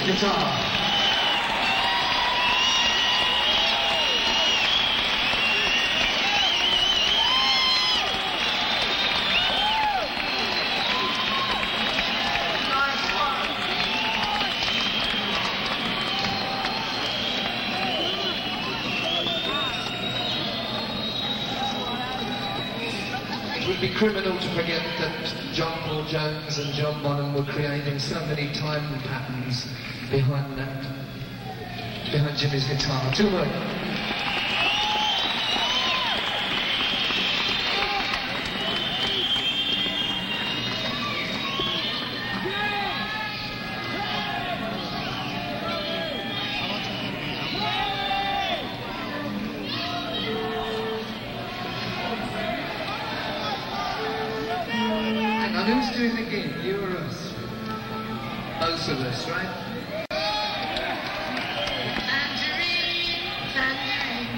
guitar. It would be criminal to forget that John Paul Jones and John Bonham were creating so many time patterns behind Jimmy's guitar. Too much. Who's doing the gig? You or us? Both of us, right? Tangerine, tangerine.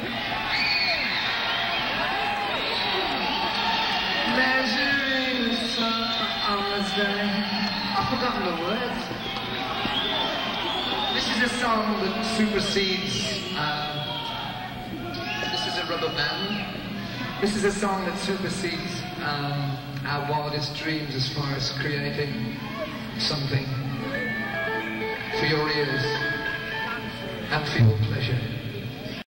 Measuring the summer's day. I've forgotten the words. This is a song that supersedes. This is a rubber band. This is a song that supersedes our wildest dreams as far as creating something for your ears and for your pleasure.